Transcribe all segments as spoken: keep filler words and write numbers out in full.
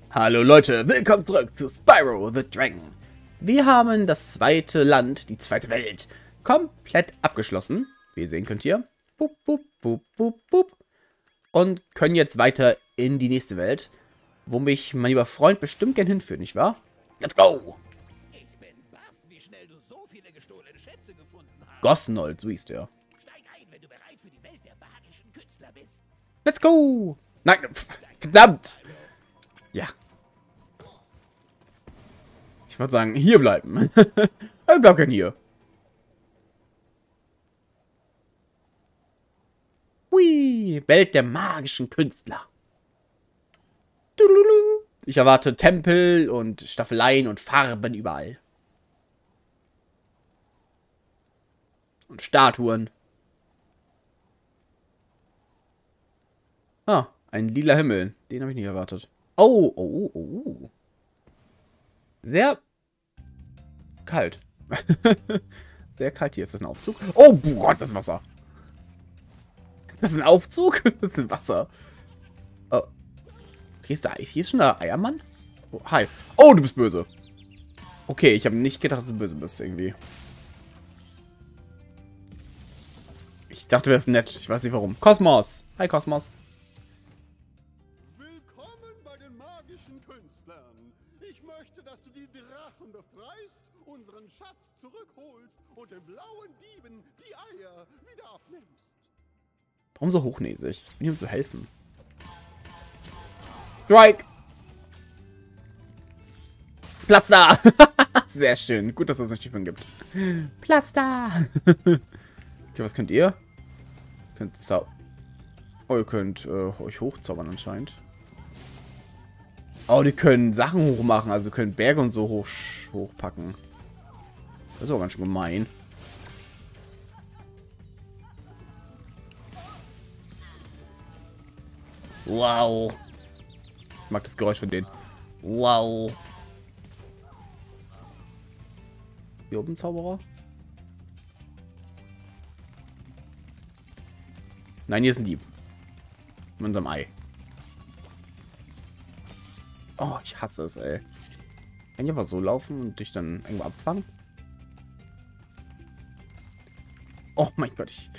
Hallo Leute, willkommen zurück zu Spyro the Dragon. Wir haben das zweite Land, die zweite Welt, komplett abgeschlossen. Wie ihr sehen könnt hier. Boop, boop, boop, boop, boop. Und können jetzt weiter in die nächste Welt, wo mich mein lieber Freund bestimmt gern hinführt, nicht wahr? Let's go! Ich bin baff, wie schnell du so viele gestohlene Schätze gefunden hast. Gosnold, so hieß der. Steig ein, wenn du bereit für die Welt der magischen Künstler bist. Let's go! Nein, pf, verdammt! Ja. Ich würde sagen, hier bleiben. Ich bleib gern hier. Hui, Welt der magischen Künstler. Ich erwarte Tempel und Staffeleien und Farben überall. Und Statuen. Ah, ein lila Himmel. Den habe ich nicht erwartet. Oh, oh, oh, oh. Sehr kalt. Sehr kalt hier. Ist das ein Aufzug? Oh, Gott, das Wasser. Ist das ein Aufzug? Das ist ein Wasser. Oh. Hier ist, der, hier ist schon der Eiermann? Oh, hi. Oh, du bist böse. Okay, ich habe nicht gedacht, dass du böse bist irgendwie. Ich dachte, du wärst nett. Ich weiß nicht warum. Kosmos. Hi, Kosmos. Willkommen bei den magischen Künstlern. Ich möchte, dass du die Drachen befreist, unseren Schatz zurückholst und den blauen Dieben die Eier wieder abnimmst. Warum so hochnäsig? Ich bin hier, um zu helfen. Strike! Platz da! Sehr schön. Gut, dass es eine Stiefel gibt. Platz da! Okay, was könnt ihr? Ihr könnt zau... Oh, ihr könnt äh, euch hochzaubern anscheinend. Oh, die können Sachen hochmachen. Also können Berge und so hoch, hochpacken. Das ist auch ganz schön gemein. Wow. Ich mag das Geräusch von denen. Wow. Hier oben Zauberer. Nein, hier ist ein Dieb. Mit unserem Ei. Oh, ich hasse es, ey. Kann ich einfach so laufen und dich dann irgendwo abfangen? Oh mein Gott, ich...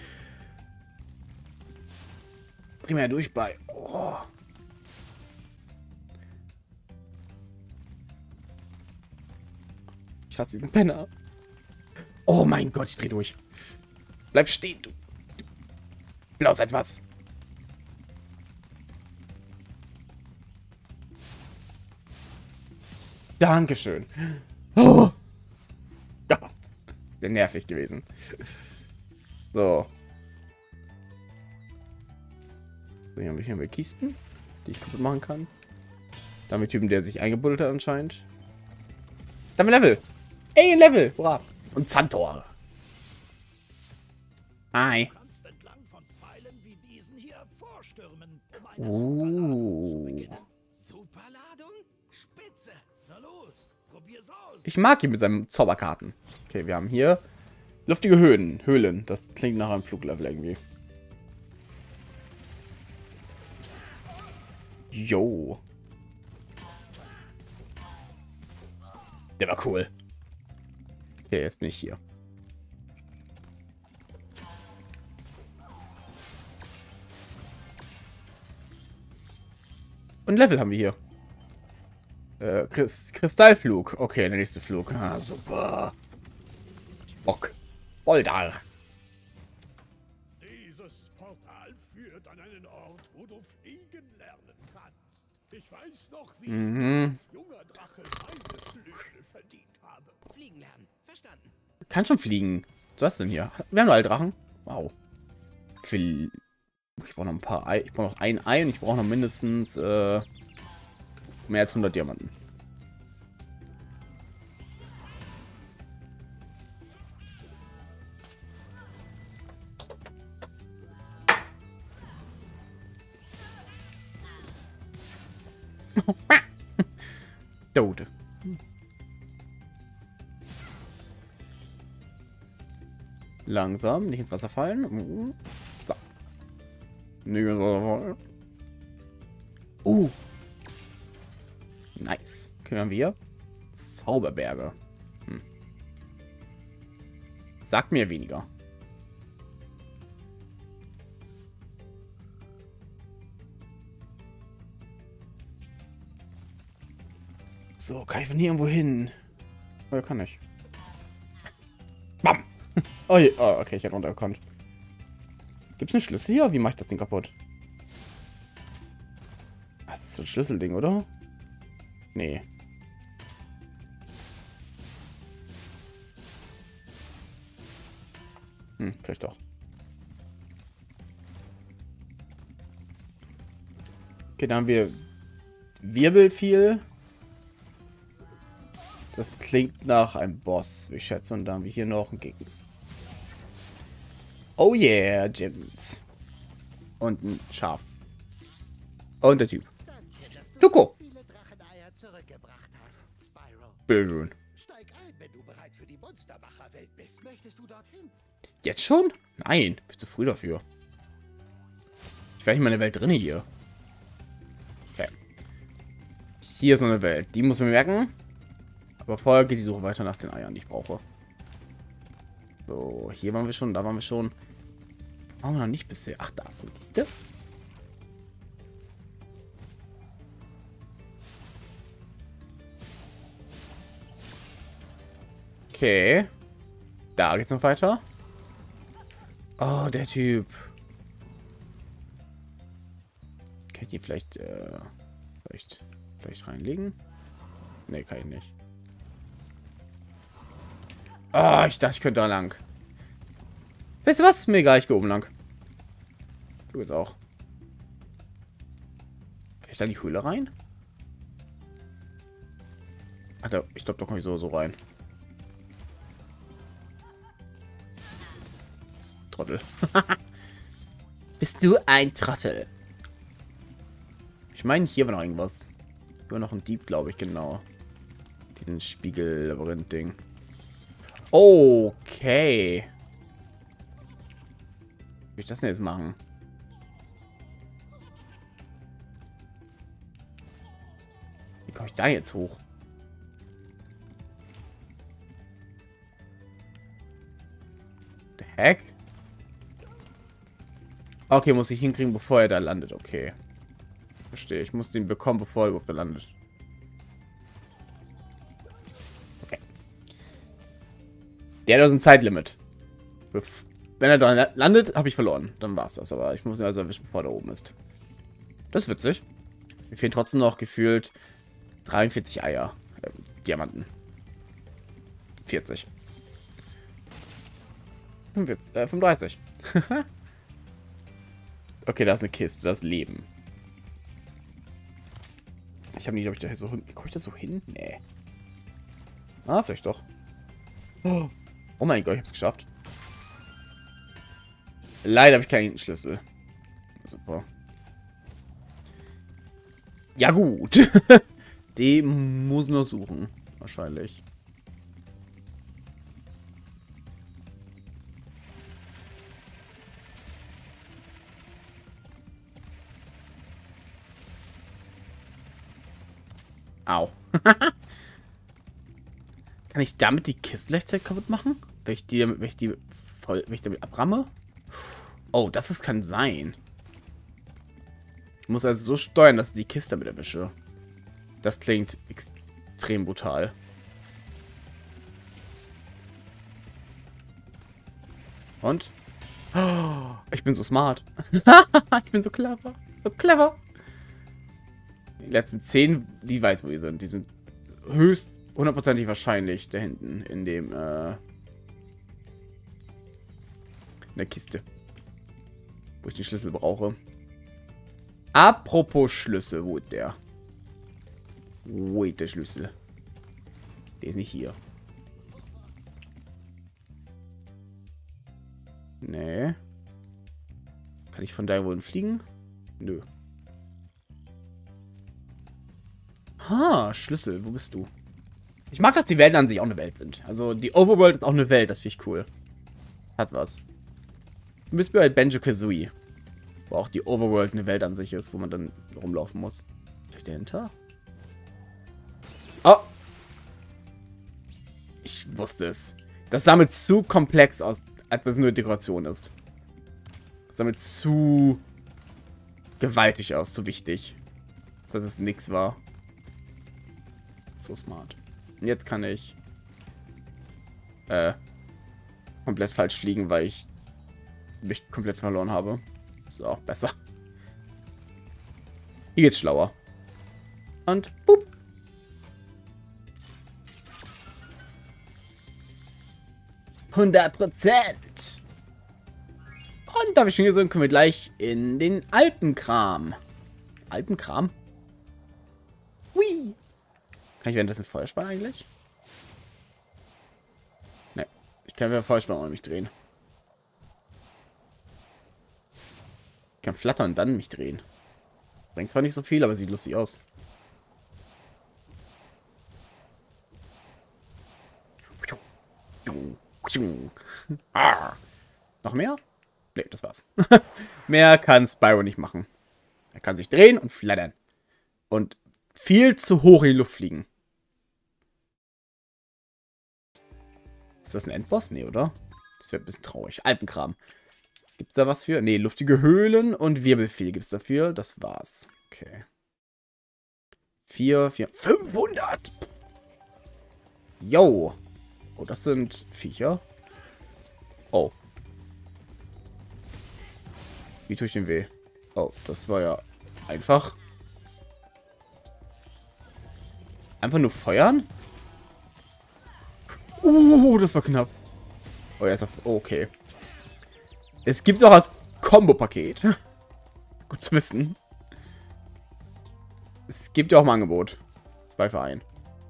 Bring mir ja durch bei. Oh. Ich hasse diesen Penner. Oh mein Gott, ich dreh durch. Bleib stehen, du. Bloß etwas. Dankeschön. Oh. Gott. Sehr nervig gewesen. So. So, hier haben wir Kisten, die ich kaputt machen kann. Da haben wir Typen, der sich eingebuddelt hat anscheinend. Da haben wir Level. Ey, Level. Hurra. Und Zantor. Hi. Uh. Ich mag ihn mit seinen Zauberkarten. Okay, wir haben hier luftige Höhen, Höhlen. Das klingt nach einem Fluglevel irgendwie. Jo. Der war cool. Okay, jetzt bin ich hier. Und Level haben wir hier. Äh, Christ Kristallflug. Okay, der nächste Flug. Ah, super. Bock. Boldar. Dieses Portal führt an einen Ort, wo du fliegen lernen kannst. Ich weiß noch, wie Mhm. ich als junger Drache meine Flügel verdient habe. Fliegen lernen. Verstanden. Kann schon fliegen. Was denn hier? Wir haben noch alle Drachen. Wow. Ich will... Ich brauche noch ein paar Ei. Ich brauche noch ein Ei und ich brauche noch mindestens äh, mehr als hundert Diamanten. Tote. Langsam, nicht ins Wasser fallen. So. Nicht ins Wasser fallen. Uh. Nice. Können wir? Zauberberge. Hm. Sag mir weniger. So, kann ich von hier irgendwo hin? Oh, ja, kann ich. Bam! Oh, je. Oh, okay, ich hätte runtergekommen. Gibt es einen Schlüssel hier? Wie mache ich das Ding kaputt? Das ist so ein Schlüsselding, oder? Nee. Hm, vielleicht doch. Okay, dann haben wir Wirbelviel. Das klingt nach einem Boss, wie ich schätze. Und dann haben wir hier noch einen Gegner. Oh yeah, Gems. Und ein Schaf. Und der Typ. Tuko. Bitteschön. Steig ein, wenn du bereit für die Monstermacher-Welt bist. Möchtest du dorthin? Jetzt schon? Nein, bin zu früh dafür. Ich wäre nicht mal in der Welt drin hier. Okay. Hier ist noch eine Welt. Die muss man merken. Aber vorher geht die Suche weiter nach den Eiern, die ich brauche. So, hier waren wir schon, da waren wir schon. Waren wir noch nicht bisher. Ach, da ist so eine Kiste. Okay. Da geht's noch weiter. Oh, der Typ. Kann ich die vielleicht, äh, vielleicht, vielleicht reinlegen? Ne, kann ich nicht. Ah, oh, ich dachte, ich könnte da lang. Weißt du was? Mir egal, ich gehe oben lang. Du jetzt auch. Kann ich da in die Höhle rein? Ach, da, ich glaube, da komme ich so so rein. Trottel. Bist du ein Trottel? Ich meine, hier war noch irgendwas. Hier war noch ein Dieb, glaube ich, genau. Diesen Spiegel-Labyrinth-Ding. Okay. Wie will ich das denn jetzt machen? Wie komme ich da jetzt hoch? The heck? Okay, muss ich hinkriegen, bevor er da landet. Okay. Verstehe. Ich muss den bekommen, bevor er überhaupt da landet. Okay. Der hat also ein Zeitlimit. Wenn er da landet, habe ich verloren. Dann war es das. Aber ich muss ihn also erwischen, bevor er da oben ist. Das ist witzig. Mir fehlen trotzdem noch gefühlt dreiundvierzig Eier. Äh, Diamanten. vierzig. fünfundvierzig, äh, fünfunddreißig. Okay, da ist eine Kiste. Das Leben. Ich habe nicht, ob ich da so hin... Komme ich da so hin? Nee. Ah, vielleicht doch. Oh, oh mein Gott, ich habe es geschafft. Leider habe ich keinen Schlüssel. Super. Ja gut. Den muss noch suchen. Wahrscheinlich. Au. Kann ich damit die Kiste gleichzeitig kaputt machen? Wenn ich die, wenn ich die voll, wenn ich damit abramme? Oh, das ist, kann sein. Ich muss also so steuern, dass ich die Kiste damit erwische. Das klingt extrem brutal. Und? Oh, ich bin so smart. Ich bin so clever. So clever. Die letzten zehn, die weiß, wo die sind. Die sind höchst hundertprozentig wahrscheinlich da hinten in dem, äh, in der Kiste. Wo ich den Schlüssel brauche. Apropos Schlüssel, wo ist der? Wo ist der Schlüssel? Der ist nicht hier. Nee. Kann ich von da wohin fliegen? Nö. Ha, Schlüssel, wo bist du? Ich mag, dass die Welten an sich auch eine Welt sind. Also die Overworld ist auch eine Welt, das finde ich cool. Hat was. Du bist bei Banjo-Kazooie. Wo auch die Overworld eine Welt an sich ist, wo man dann rumlaufen muss. Vielleicht dahinter? wusste es. Das sah mir zu komplex aus, als das nur Dekoration ist. Das sah mir zu gewaltig aus, zu wichtig. Dass es nichts war. So smart. Und jetzt kann ich äh, komplett falsch fliegen, weil ich mich komplett verloren habe. Ist auch besser. Hier geht's schlauer. Und boop. hundert Prozent. Und da wir schon hier sind, können wir gleich in den Alpenkram. Alpenkram? Hui. Kann ich währenddessen Feuer sparen eigentlich? Ne. Ich kann wieder Feuer sparen und mich drehen. Ich kann flattern und dann mich drehen. Bringt zwar nicht so viel, aber sieht lustig aus. Ah. Noch mehr? Ne, das war's. Mehr kann Spyro nicht machen. Er kann sich drehen und flattern. Und viel zu hoch in die Luft fliegen. Ist das ein Endboss? Nee, oder? Das wäre ein bisschen traurig. Alpenkram. Gibt's da was für? Nee, luftige Höhlen und Wirbelfehl gibt's dafür. Das war's. Okay. vier, vier, fünfhundert! Yo! Oh, das sind Viecher. Oh. Wie tue ich den weh? Oh, das war ja einfach. Einfach nur feuern? Uh, das war knapp. Oh, er ist auf. Oh, okay. Es gibt auch als Kombo-Paket. Gut zu wissen. Es gibt ja auch ein Angebot. Zwei für einen.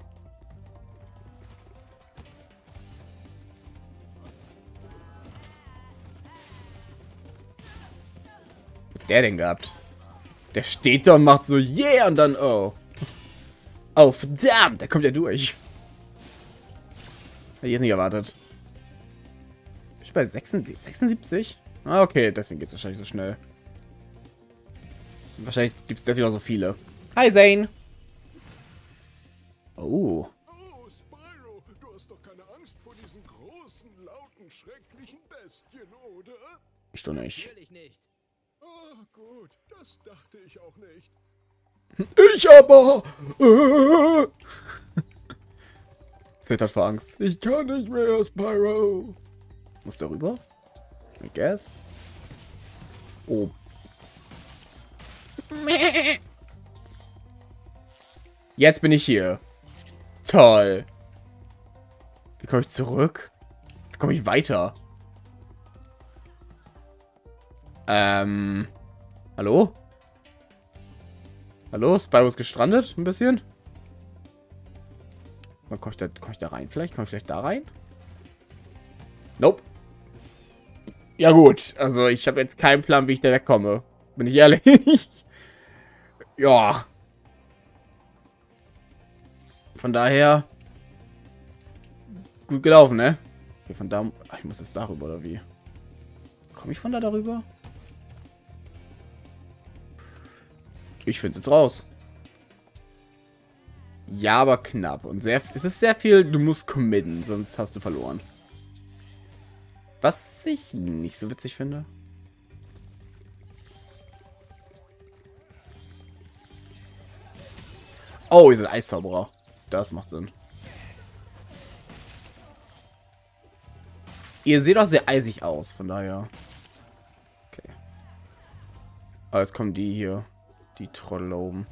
Was hat der denn gehabt? Der steht da und macht so yeah und dann oh. Oh, verdammt, der kommt ja durch. Hätte ich jetzt nicht erwartet. Bin ich bei sechsundsiebzig? sechsundsiebzig? Ah, okay, deswegen geht es wahrscheinlich so schnell. Wahrscheinlich gibt es deswegen auch so viele. Hi, Zane. Oh. Oh, Spyro, du hast doch keine Angst vor diesen großen, lauten, schrecklichen Bestien, oder? Ich doch nicht. Natürlich nicht. Oh, gut, das dachte ich auch nicht. Ich aber. Äh. Zittert vor Angst. Ich kann nicht mehr, Spyro. Muss da rüber? I guess. Oh. Jetzt bin ich hier. Toll. Wie komme ich zurück? Wie komme ich weiter? Ähm. Hallo? Hallo? Spyro ist gestrandet? Ein bisschen? Komme ich, da, komm ich da rein vielleicht? Komme ich vielleicht da rein? Nope. Ja gut. Also ich habe jetzt keinen Plan, wie ich da wegkomme. Bin ich ehrlich? Ja. Von daher. Gut gelaufen, ne? Okay, von da. Ach, ich muss jetzt darüber, oder wie? Komme ich von da darüber? Ich finde es jetzt raus. Ja, aber knapp. Und sehr, es ist sehr viel, du musst committen, sonst hast du verloren. Was ich nicht so witzig finde. Oh, ihr seid Eiszauberer. Das macht Sinn. Ihr seht auch sehr eisig aus, von daher. Okay. Aber jetzt kommen die hier. Die Trottel oben.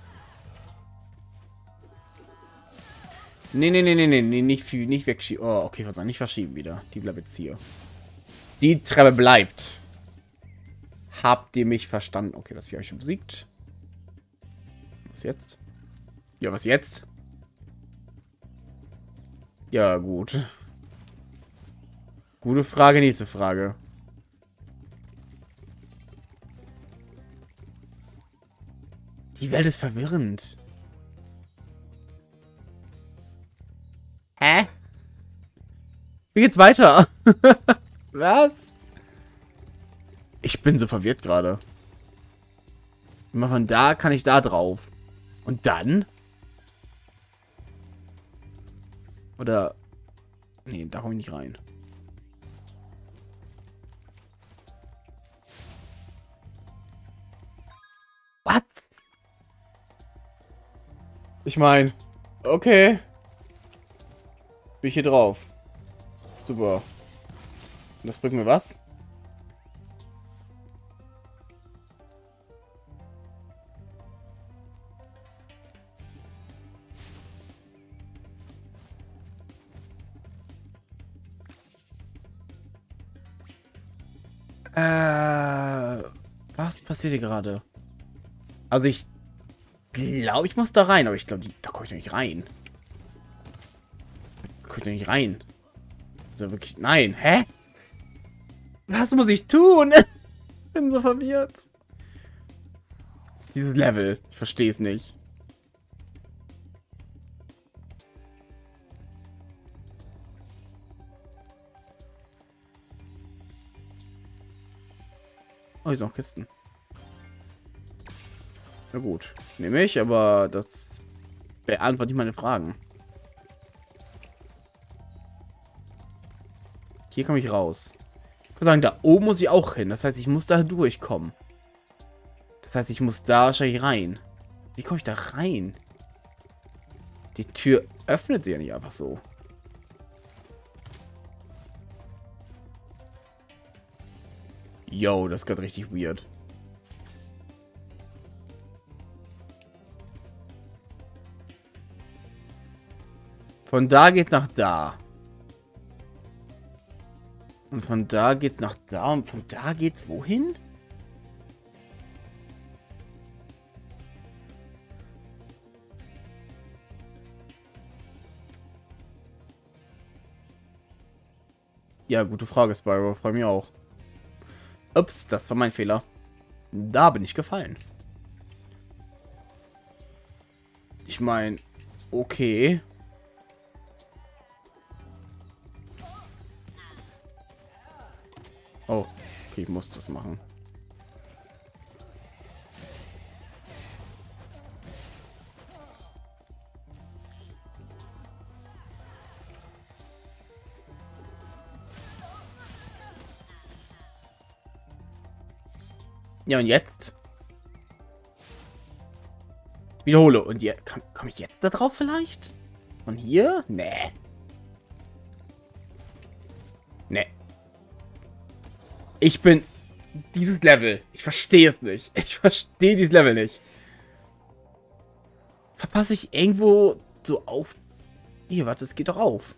Nee, nee, nee, nee, nee, nee, nicht, viel, nicht wegschieben. Oh, okay, was soll nicht verschieben wieder. Die bleibt jetzt hier. Die Treppe bleibt. Habt ihr mich verstanden? Okay, das hier habe ich schon besiegt. Was jetzt? Ja, was jetzt? Ja, gut. Gute Frage, nächste Frage. Die Welt ist verwirrend. Hä? Wie geht's weiter? Was? Ich bin so verwirrt gerade. Immer von da kann ich da drauf. Und dann? Oder... Nee, da komme ich nicht rein. Was? Ich meine, okay. Bin ich hier drauf. Super. Und das bringt mir was? Äh, was passiert hier gerade? Also ich glaube, ich muss da rein, aber ich glaube, da komme ich doch nicht rein. Da komme ich doch nicht rein. Also wirklich, nein, hä? Was muss ich tun? Ich bin so verwirrt. Dieses Level, ich verstehe es nicht. Oh, hier sind noch Kisten. Na gut, nehme ich, aber das beantwortet nicht meine Fragen. Hier komme ich raus. Ich würde sagen, da oben muss ich auch hin. Das heißt, ich muss da durchkommen. Das heißt, ich muss da wahrscheinlich rein. Wie komme ich da rein? Die Tür öffnet sich ja nicht einfach so. Yo, das ist gerade richtig weird. Von da geht nach da. Und von da geht nach da. Und von da geht's wohin? Ja, gute Frage, Spyro. Freu mich auch. Ups, das war mein Fehler. Da bin ich gefallen. Ich meine, okay. Oh, okay, ich muss das machen. Ja, und jetzt? Ich wiederhole. Und ihr, komme ich jetzt da drauf vielleicht? Von hier? Nee. Nee. Ich bin dieses Level. Ich verstehe es nicht. Ich verstehe dieses Level nicht. Verpasse ich irgendwo so auf... Hier, warte, es geht doch auf.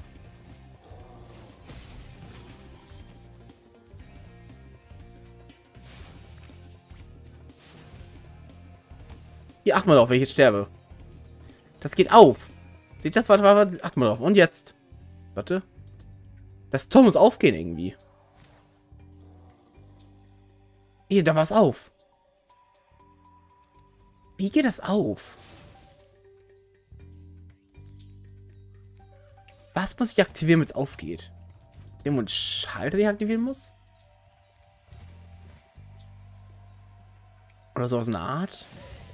Hier, acht mal drauf, wenn ich jetzt sterbe. Das geht auf. Seht das? Warte, warte, warte. Acht mal drauf. Und jetzt? Warte. Das Tor muss aufgehen irgendwie. Hier, da war es auf. Wie geht das auf? Was muss ich aktivieren, wenn es aufgeht? Irgendwo einen Schalter, den ich aktivieren muss? Oder sowas in der Art?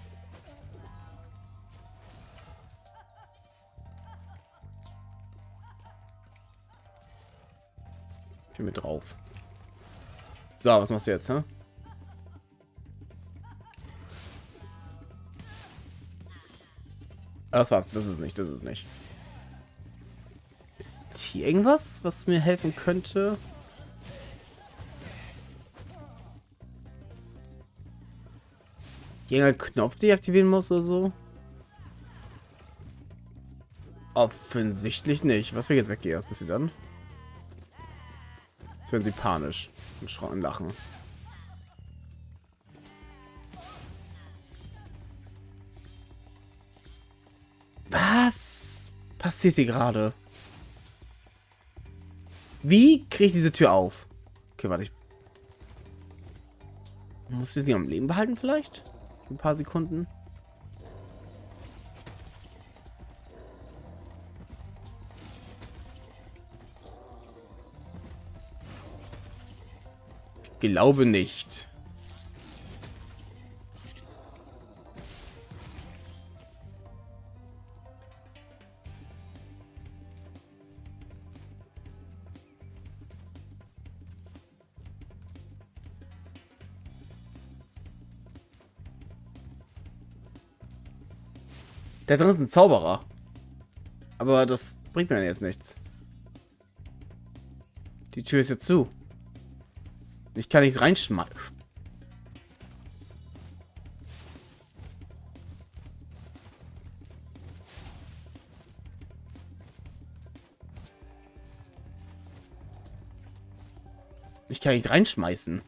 Ich bin mit drauf. So, was machst du jetzt, hä? Das war's. Das ist nicht. Das ist nicht. Ist hier irgendwas, was mir helfen könnte? Irgendein Knopf deaktivieren muss oder so? Offensichtlich nicht. Was, wenn ich jetzt weggehe? Was passiert dann? Jetzt werden sie panisch und schreien, lachen. Was passiert hier gerade? Wie kriege ich diese Tür auf? Okay, warte. Ich muss ich sie am Leben behalten vielleicht? Ein paar Sekunden. Ich glaube nicht. Da drin ist ein Zauberer. Aber das bringt mir jetzt nichts. Die Tür ist jetzt zu. Ich kann nicht reinschmeißen. Ich kann nicht reinschmeißen.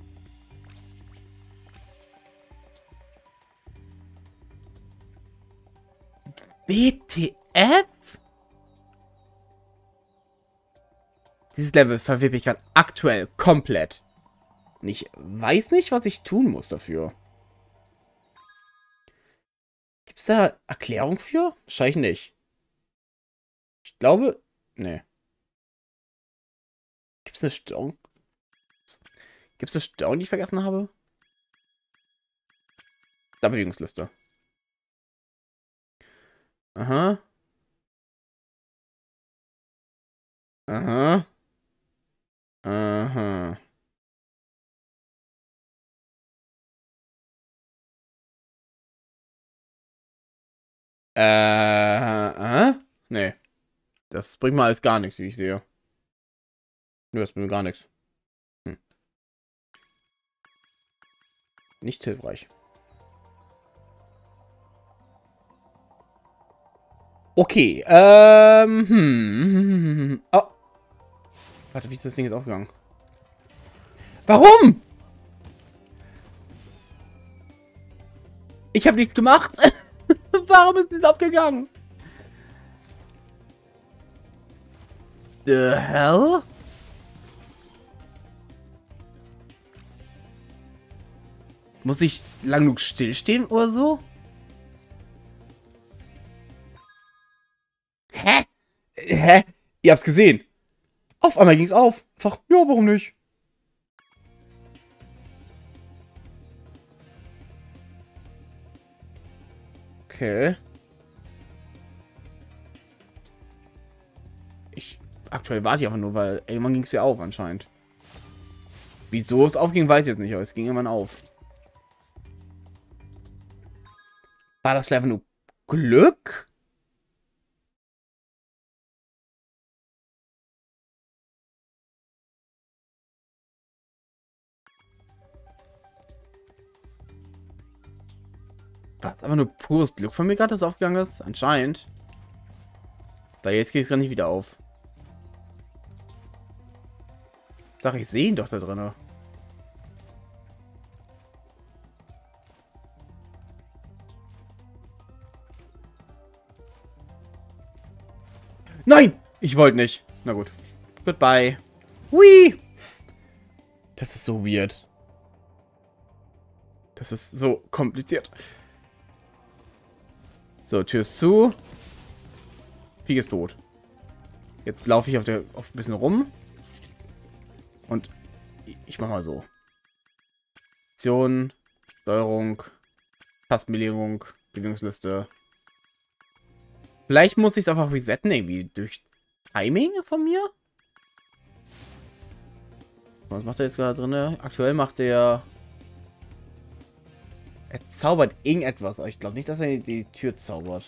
W T F? Dieses Level verwirrt mich gerade aktuell komplett. Und ich weiß nicht, was ich tun muss dafür. Gibt es da Erklärung für? Wahrscheinlich nicht. Ich glaube... Nee. Gibt es eine Störung? Gibt es eine Störung, die ich vergessen habe? Da Bewegungsliste. Aha. Aha. Aha. Äh, aha. Nee. Das bringt mir alles gar nichts, wie ich sehe. Nö, das bringt mir gar nichts. Hm. Nicht hilfreich. Okay, ähm, hm. Oh. Warte, wie ist das Ding jetzt aufgegangen? Warum? Ich habe nichts gemacht. Warum ist das aufgegangen? The hell? Muss ich lang genug stillstehen oder so? Hä? Hä? Ihr habt's gesehen. Auf einmal ging's auf. Einfach, ja, warum nicht? Okay. Ich aktuell warte ich einfach nur, weil irgendwann ging's ja auf anscheinend. Wieso es aufging, weiß ich jetzt nicht, aber es ging irgendwann auf. War das einfach nur Glück? War es einfach nur pures Glück von mir gerade, dass es aufgegangen ist? Anscheinend. Weil jetzt geht es gar nicht wieder auf. Sag, ich sehe ihn doch da drin. Nein! Ich wollte nicht. Na gut. Goodbye. Hui! Das ist so weird. Das ist so kompliziert. So, Tür ist zu. Vieh ist tot. Jetzt laufe ich auf der auf ein bisschen rum. Und ich mach mal so. Option, Steuerung, Tastenbelegung, Bewegungsliste. Vielleicht muss ich es einfach resetten, irgendwie durch Timing von mir. Was macht er jetzt gerade drin? Aktuell macht er... Er zaubert irgendetwas, aber ich glaube nicht, dass er die Tür zaubert.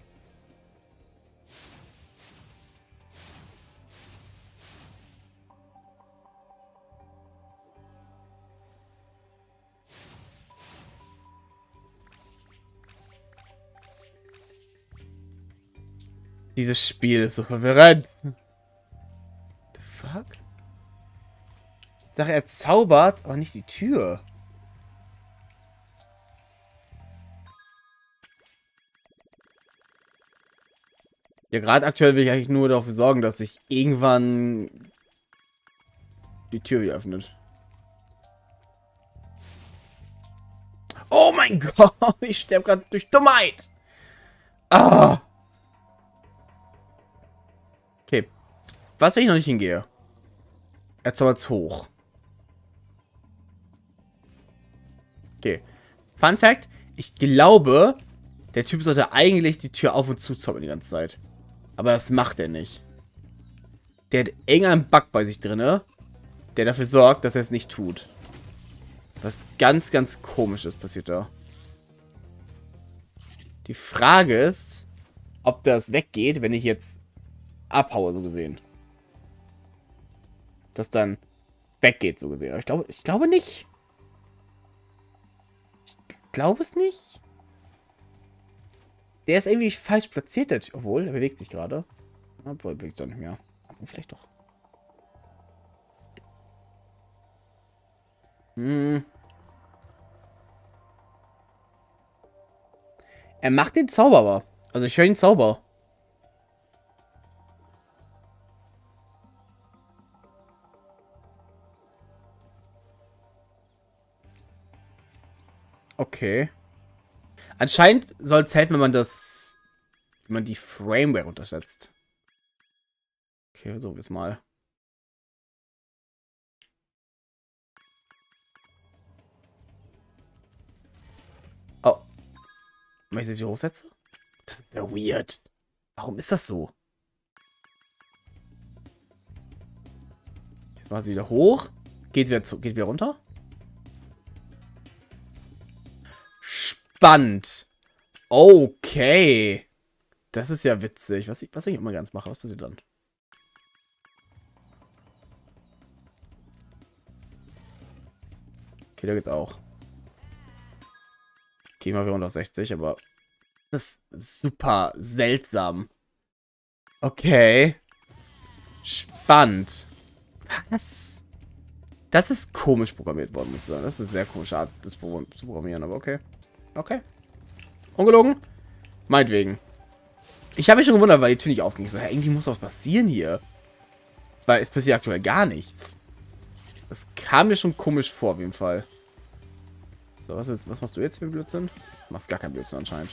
Dieses Spiel ist so verwirrend. The fuck? Ich sage, er zaubert, aber nicht die Tür. Ja, gerade aktuell will ich eigentlich nur dafür sorgen, dass sich irgendwann die Tür wieder öffnet. Oh mein Gott, ich sterbe gerade durch Dummheit. Ah. Okay. Was, wenn ich noch nicht hingehe? Er zaubert hoch. Okay. Fun Fact. Ich glaube, der Typ sollte eigentlich die Tür auf und zu zaubern die ganze Zeit. Aber das macht er nicht. Der hat irgendeinen Bug bei sich drin, der dafür sorgt, dass er es nicht tut. Was ganz, ganz komisches passiert da. Die Frage ist, ob das weggeht, wenn ich jetzt abhaue, so gesehen. Das dann weggeht, so gesehen. Aber ich glaube, ich glaube nicht. Ich glaube es nicht. Der ist irgendwie falsch platziert. Obwohl, er bewegt sich gerade. Obwohl, er bewegt sich doch nicht mehr. Aber vielleicht doch. Hm. Er macht den Zauber aber. Also ich höre den Zauber. Okay. Anscheinend soll es helfen, wenn man das... wenn man die Framerate untersetzt. Okay, versuchen wir es mal. Oh. Wenn ich sie hochsetze? Das ist ja weird. Warum ist das so? Jetzt machen sie wieder hoch. Geht wieder, zu, geht wieder runter. Spannend. Okay. Das ist ja witzig. Was ich, was ich immer ganz mache. Was passiert dann? Okay, da geht's auch. Okay, mal wieder runter auf sechzig, aber das ist super seltsam. Okay. Spannend. Was? Das ist komisch programmiert worden, muss ich sagen. Das ist eine sehr komische Art, das Programm zu programmieren, aber okay. Okay. Ungelogen? Meinetwegen. Ich habe mich schon gewundert, weil die Tür nicht aufging. Ich so, hey, irgendwie muss was passieren hier. Weil es passiert aktuell gar nichts. Das kam mir schon komisch vor, auf jeden Fall. So, was, was machst du jetzt für Blödsinn? Du machst gar keinen Blödsinn anscheinend.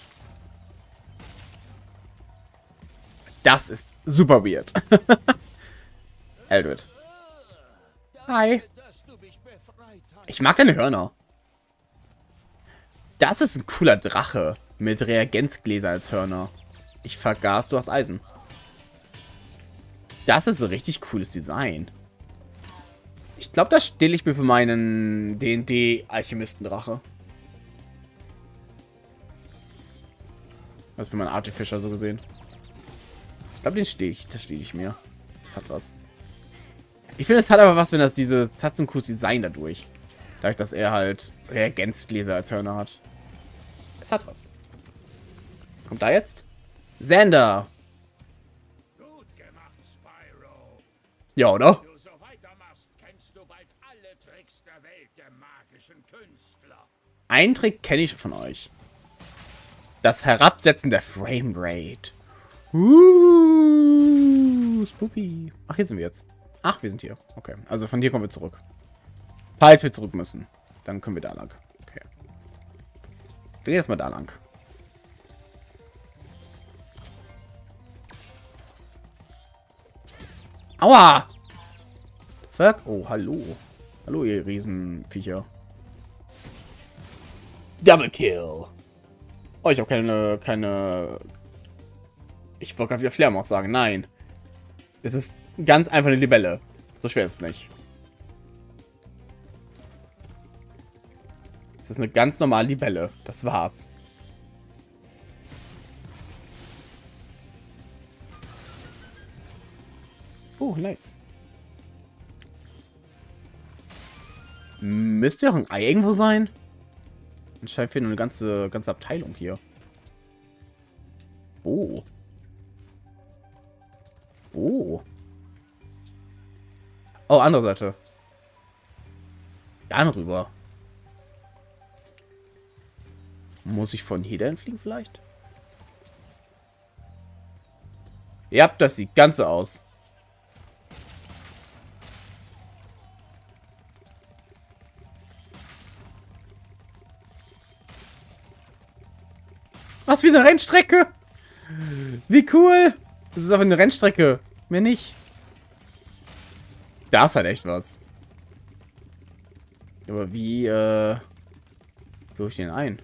Das ist super weird. Eldred. Hi. Ich mag deine Hörner. Das ist ein cooler Drache. Mit Reagenzgläser als Hörner. Ich vergaß, du hast Eisen. Das ist ein richtig cooles Design. Ich glaube, das stelle ich mir für meinen D und D-Alchemistendrache. Das ist für meinen Artificer so gesehen. Ich glaube, den stehe ich. Das stehe ich mir. Das hat was. Ich finde, es hat aber was, wenn das diese... Das hat so ein cooles Design dadurch. Dadurch, dass er halt Reagenzgläser als Hörner hat. Es hat was. Kommt da jetzt? Xander. Gut gemacht, Spyro. Ja, oder? Wenn du so weitermachst, kennst du bald alle Tricks der Welt der magischen Künstler. Einen Trick kenne ich von euch. Das Herabsetzen der Framerate. Uh, spooky. Ach, hier sind wir jetzt. Ach, wir sind hier. Okay, also von hier kommen wir zurück. Falls wir zurück müssen, dann können wir da lang. Okay. Wir gehen jetzt mal da lang. Aua! Fuck. Oh, hallo. Hallo, ihr Riesenviecher. Double Kill. Oh, ich habe keine, keine... Ich wollte gerade wieder Fledermaus sagen. Nein. Es ist ganz einfach eine Libelle. So schwer ist es nicht. Es ist eine ganz normale Libelle. Das war's. Oh, nice. Müsste ja auch ein Ei irgendwo sein. Anscheinend fehlt noch eine ganze, ganze Abteilung hier. Oh. Oh. Oh, andere Seite. Dann rüber. Muss ich von hier dahin fliegen vielleicht? Ja, das sieht ganz so aus. Was für eine Rennstrecke! Wie cool! Das ist aber eine Rennstrecke. Mehr nicht. Da ist halt echt was. Aber wie, äh... führe ich den ein?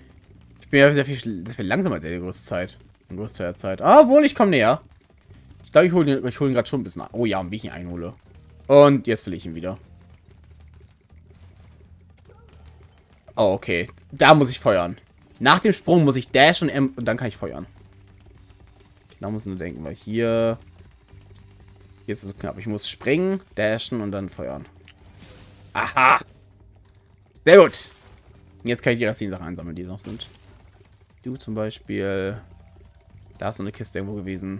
Ich bin ja sehr viel, sehr viel langsamer als der größte Zeit. In größter Zeit. Ah, obwohl, ich komme näher. Ich glaube, ich hole ich hol ihn gerade schon ein bisschen an. Oh ja, wie ich ihn einhole. Und jetzt will ich ihn wieder. Oh, okay. Da muss ich feuern. Nach dem Sprung muss ich dashen und, M und dann kann ich feuern. Da muss ich nur denken, weil hier... Hier ist es so knapp. Ich muss springen, dashen und dann feuern. Aha! Sehr gut! Jetzt kann ich die restlichen Sachen einsammeln, die noch sind. Du zum Beispiel... Da ist so eine Kiste irgendwo gewesen.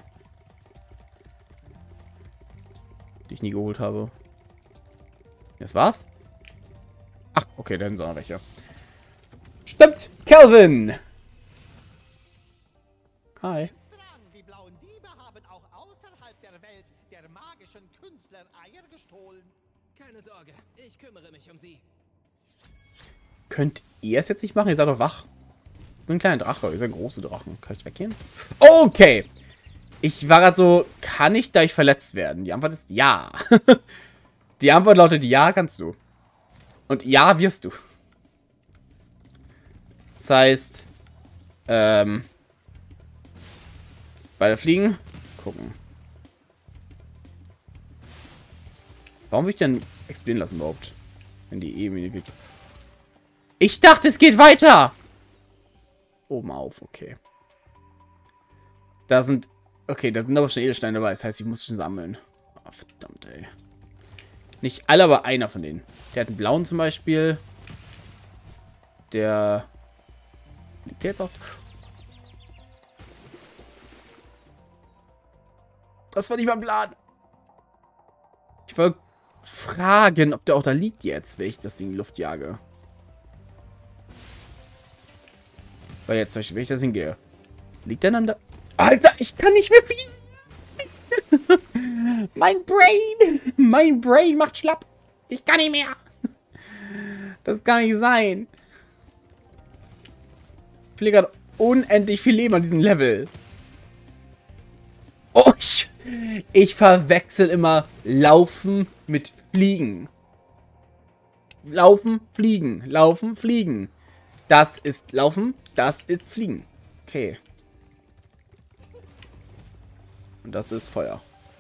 Die ich nie geholt habe. Das war's? Ach, okay, dann sind auch noch welche. Stimmt! Kelvin! Hi. Die blauen Diebe haben auch außerhalb der Welt der magischen Künstler Eier gestohlen. Keine Sorge, ich kümmere mich um sie. Könnt ihr es jetzt nicht machen? Ihr seid doch wach. So ein kleiner Drache. Ihr seid große Drachen. Kann ich weggehen? Okay. Ich war gerade so, kann ich dadurch verletzt werden? Die Antwort ist ja. Die Antwort lautet ja, kannst du. Und ja, wirst du. Das heißt, ähm, weiter fliegen. Gucken. Warum will ich denn explodieren lassen überhaupt? Wenn die eh geht. Ich dachte, es geht weiter. Oben auf, okay. Da sind, okay, da sind aber schon Edelsteine dabei. Das heißt, ich muss schon sammeln. Oh, verdammt, ey. Nicht alle, aber einer von denen. Der hat einen blauen zum Beispiel. Der liegt der jetzt auch. Das war nicht mein Plan. Ich wollte fragen, ob der auch da liegt jetzt, wenn ich das Ding in die Luft jage. Weil jetzt zum Beispiel, wenn ich das hingehe. Liegt der dann da? Alter, ich kann nicht mehr fliegen. Mein Brain. Mein Brain macht schlapp. Ich kann nicht mehr. Das kann nicht sein. Ich verliere gerade unendlich viel Leben an diesem Level. Oh, ich, ich verwechsel immer Laufen mit Fliegen. Laufen, Fliegen. Laufen, Fliegen. Das ist Laufen, das ist Fliegen. Okay. Und das ist Feuer.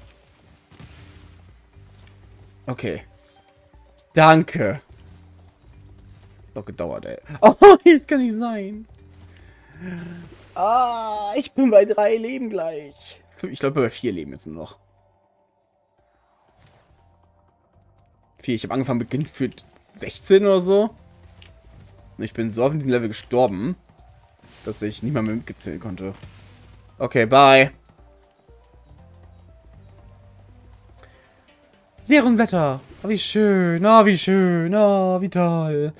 Okay. Danke. Doch gedauert, ey. Oh, das kann nicht sein. Ah, ich bin bei drei Leben gleich. Ich glaube, bei vier Leben jetzt nur noch. Vier. Ich habe angefangen mit Kind für sechzehn oder so. Und ich bin so auf diesem Level gestorben, dass ich nicht mal mehr mitgezählen konnte. Okay, bye. Serumsblätter. Oh, wie schön. Oh, wie schön. Oh, wie toll.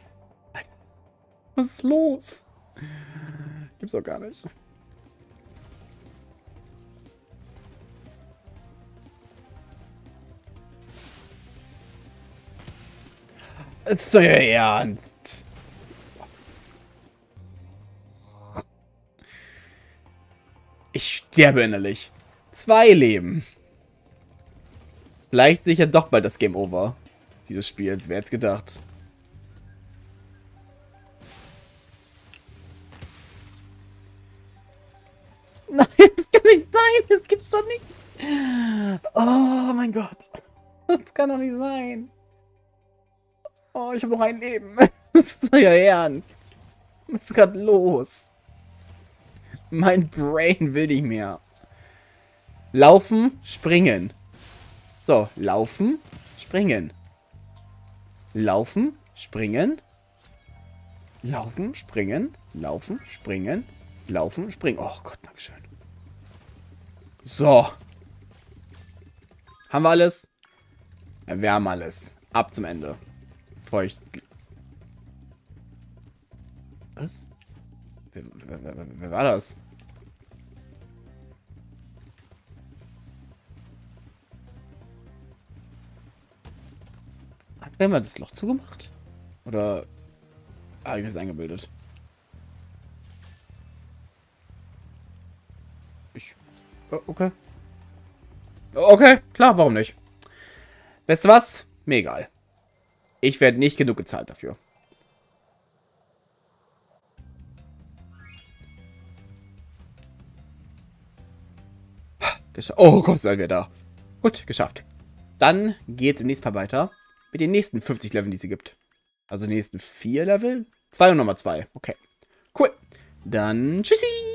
Was ist los? Gibt's doch gar nicht. Das ist doch ja ernst. Ich sterbe innerlich. Zwei Leben. Vielleicht sicher doch bald das Game Over dieses Spiels. Wer hätte es gedacht? Nein, das kann nicht sein. Das gibt's doch nicht. Oh mein Gott. Das kann doch nicht sein. Oh, ich habe noch ein Leben. Das ist ja ernst. Was ist gerade los? Mein Brain will nicht mehr. Laufen, springen. So, laufen, springen. Laufen, springen. Laufen, springen. Laufen, springen. Laufen, springen. Oh Gott, dankeschön. So. Haben wir alles? Ja, wir haben alles. Ab zum Ende. Bevor ich... Was? Wer, wer, wer, wer war das? Hat wer mal das Loch zugemacht? Oder habe ich mir das eingebildet? Ich... Okay. Okay, klar, warum nicht? Weißt du was? Mir egal. Ich werde nicht genug gezahlt dafür. Gesch oh Gott, seien wir da. Gut, geschafft. Dann geht's im nächsten Part weiter mit den nächsten fünfzig Leveln, die es hier gibt. Also die nächsten vier Level. zwei und nochmal zwei. Okay. Cool. Dann tschüssi.